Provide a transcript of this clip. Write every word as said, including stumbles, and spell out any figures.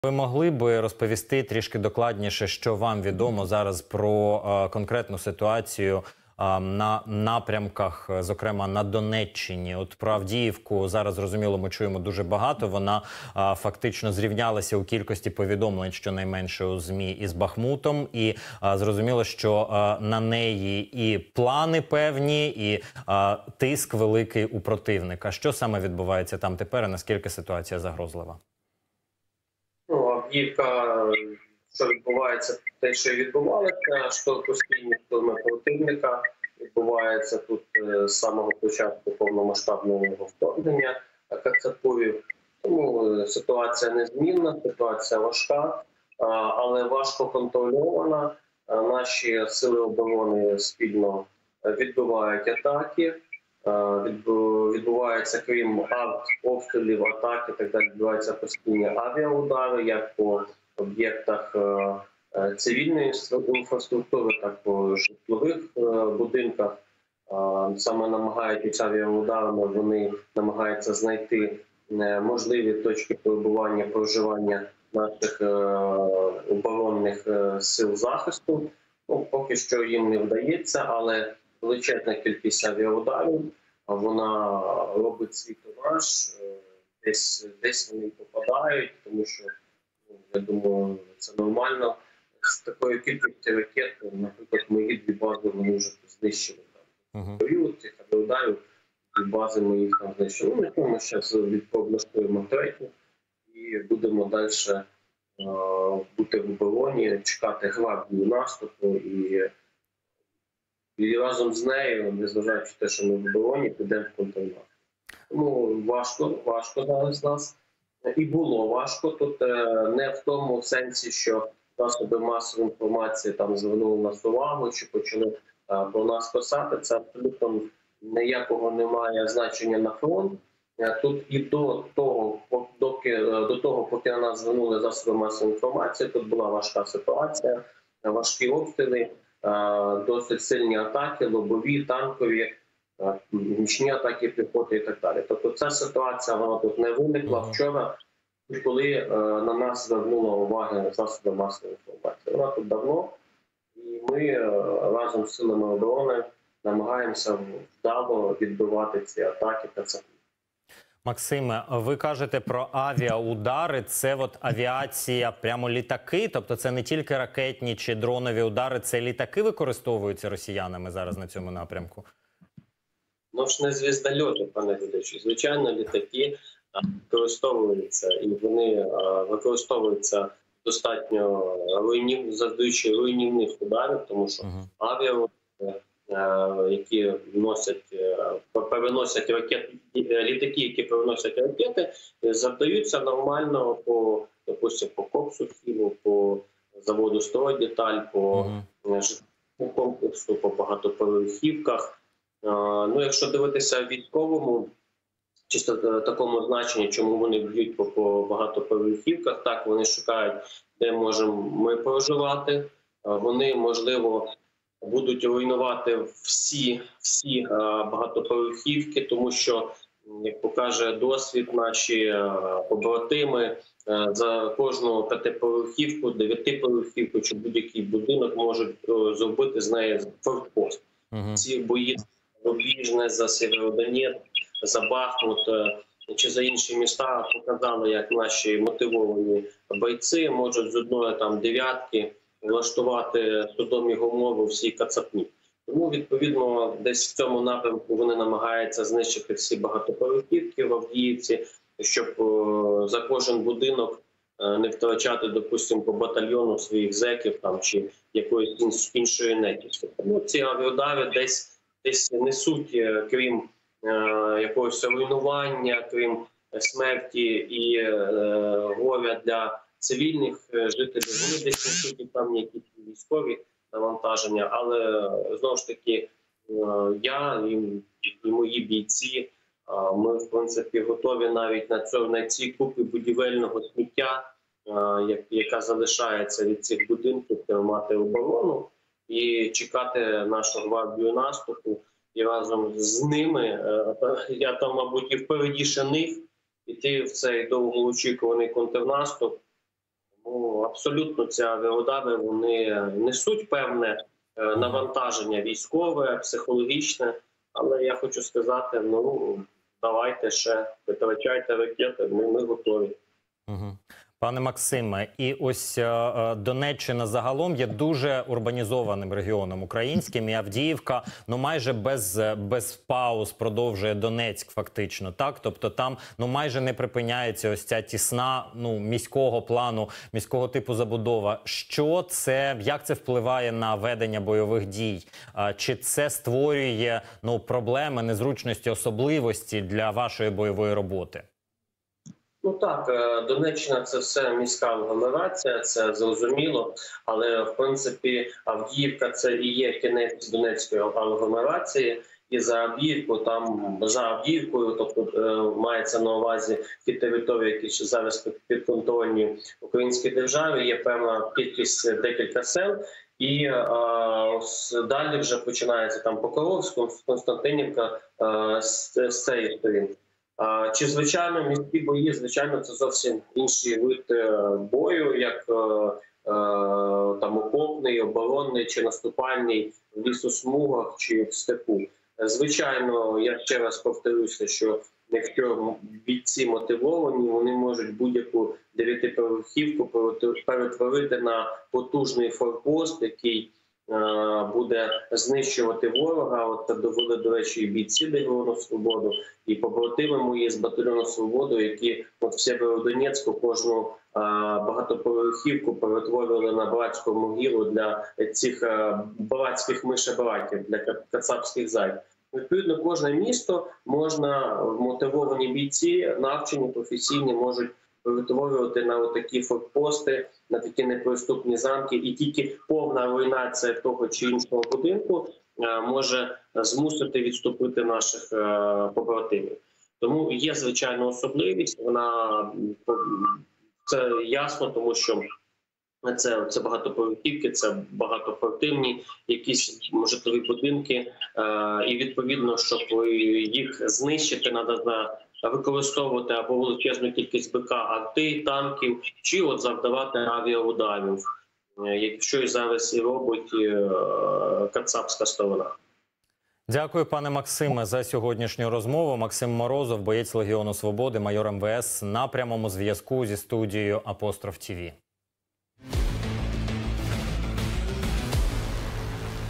Ви могли би розповісти трішки докладніше, що вам відомо зараз про е, конкретну ситуацію е, на напрямках, е, зокрема на Донеччині? От про Авдіївку зараз, зрозуміло, ми чуємо дуже багато. Вона е, фактично зрівнялася у кількості повідомлень, щонайменше у ЗМІ, із Бахмутом. І е, зрозуміло, що е, на неї і плани певні, і е, тиск великий у противника. Що саме відбувається там тепер і наскільки ситуація загрозлива? Ну, Авдіївка, що відбувається, те, що відбувалося, що постійні впливи противника відбувається тут з самого початку повномасштабного вторгнення кацапувів. Тому ситуація незмінна, ситуація важка, але важко контрольована. Наші сили оборони спільно відбивають атаки. Відбувається, крім арт-обстрілів, атаки, так далі, відбуваються постійні авіаудари, як по об'єктах цивільної інфраструктури, так і по житлових будинках. Саме намагаються авіаударами, вони намагаються знайти можливі точки перебування, проживання наших оборонних сил захисту. Ну, поки що їм не вдається, але величезна кількість авіаударів, вона робить свій тонаж, десь, десь вони попадають, тому що, ну, я думаю, це нормально. З такою кількістю ракет, наприклад, мої дві бази вони вже знищили. Uh-huh. Період цих авіаударів, дві бази ми їх там знищили. Ну, ми зараз відпоблаштуємо третю і будемо далі uh, бути в обороні, чекати гвардії наступу і І разом з нею, незважаючи те, що ми в обороні, підемо в контрнаступ. Тому важко, важко зараз нас. І було важко. Тут не в тому сенсі, що засоби масової інформації там звернули нас увагу, чи почали про нас писати. Це абсолютно ніякого немає значення на фронт. Тут і до того, доки, до того, поки на нас звернули засоби масової інформації, тут була важка ситуація, важкі обстріли. Досить сильні атаки, лобові, танкові, нічні атаки піхоти і так далі. Тобто ця ситуація вона тут не виникла вчора, коли на нас звернула увагу засоби масової інформації. Вона тут давно, і ми разом з силами оборони намагаємося вдало відбивати ці атаки та це. Максиме, ви кажете про авіаудари, це от авіація, прямо літаки, тобто це не тільки ракетні чи дронові удари, це літаки використовуються росіянами зараз на цьому напрямку? Ну ж не звіздольоти, пане глядачу. Звичайно, літаки використовуються, і вони використовуються достатньо руйнів, завдаючи руйнівних ударів, тому що uh-huh. авіаудари, які носять, переносять ракети, літаки, які переносять ракети, завдаються нормально по, допустим, по Коксухіву, по заводу «Стройдеталь», по житловому комплексу, по багатоповерхівках. Ну, якщо дивитися військовому, чисто такому значенні, чому вони б'ють по, по багатоповерхівках, так, вони шукають, де можемо ми проживати, вони, можливо, будуть руйнувати всі, всі багатоповерхівки, тому що, як покаже досвід, наші побратими за кожну п'ятиповерхівку, дев'ятиповерхівку чи будь-який будинок можуть зробити з неї фортпост. Uh-huh. Ці бої Рубіжне, за Сєвєродонецьк, за Бахмут чи за інші міста показали, як наші мотивовані бойці можуть з одної там дев'ятки влаштувати судомі умови всій кацапні. Тому, відповідно, десь в цьому напрямку вони намагаються знищити всі багатоповерхівки в Авдіївці, щоб о, за кожен будинок е, не втрачати, допустимо, по батальйону своїх зеків там, чи якоїсь іншої нетівськи. Тому ці авіаудари десь, десь несуть, е, крім е, якогось руйнування, крім смерті і е, горя для цивільних жителів, вони десь несуть і там якісь військові навантаження, але знову ж таки я і, і мої бійці, ми в принципі готові навіть на цьому, на цій купі будівельного сміття, яка залишається від цих будинків, тримати оборону і чекати нашу гвардію наступу, і разом з ними, я там, мабуть, і впередіше них, іти в цей довгоочікуваний контрнаступ, Ну, абсолютно ці авіаудари вони несуть певне е, навантаження військове, психологічне. Але я хочу сказати: ну давайте ще витрачайте ракети, ми, ми готові. Угу. Пане Максиме, і ось е, е, Донеччина загалом є дуже урбанізованим регіоном українським, і Авдіївка, ну майже без, без пауз продовжує Донецьк фактично, так? Тобто там, ну майже не припиняється ось ця тісна, ну, міського плану, міського типу забудова. Що це, як це впливає на ведення бойових дій? Е, чи це створює, ну, проблеми, незручності, особливості для вашої бойової роботи? Ну так, Донеччина – це все міська агломерація, це зрозуміло, але в принципі Авдіївка – це і є кінець Донецької агломерації, і за Авдіївку, там за Авдіївкою, тобто мається на увазі ті території, які ще зараз підконтрольні українській державі, є певна кількість, декілька сел. І а, далі вже починається там Покровськ, Константинівка а, з, з цієї сторінки. Чи, звичайно, міські бої, звичайно, це зовсім інший вид бою, як там окопний, оборонний чи наступальний в лісосмугах чи в степу. Звичайно, я ще раз повторюся, що якщо бійці мотивовані, вони можуть будь-яку дев'ятиповерхівку перетворити на потужний форпост, який буде знищувати ворога. От це довели, до речі, і бійці Легіону Свободу, і побратими мої з батальйону Свободу, які от в Сєвєродонецьку кожну а, багатоповерхівку перетворювали на братську могилу для цих а, братських мишебратів, для кацапських зайд. Відповідно, кожне місто можна, мотивовані бійці, навчені, професійні, можуть перетворювати на такі форпости, на такі неприступні замки, і тільки повна руйнація того чи іншого будинку може змусити відступити наших побратимів. Тому є, звичайно, особливість, вона це ясно, тому що це, це багатоповерхівки, це багатоквартирні якісь житлові будинки, і відповідно, щоб їх знищити, треба використовувати або величезну кількість БК, арти, танків, чи от завдавати авіаударів, якщо і зараз і робить кацапська сторона. Дякую, пане Максиме, за сьогоднішню розмову. Максим Морозов, боєць Легіону Свободи, майор ем ве ес, на прямому зв'язку зі студією Апостроф ТІВІ.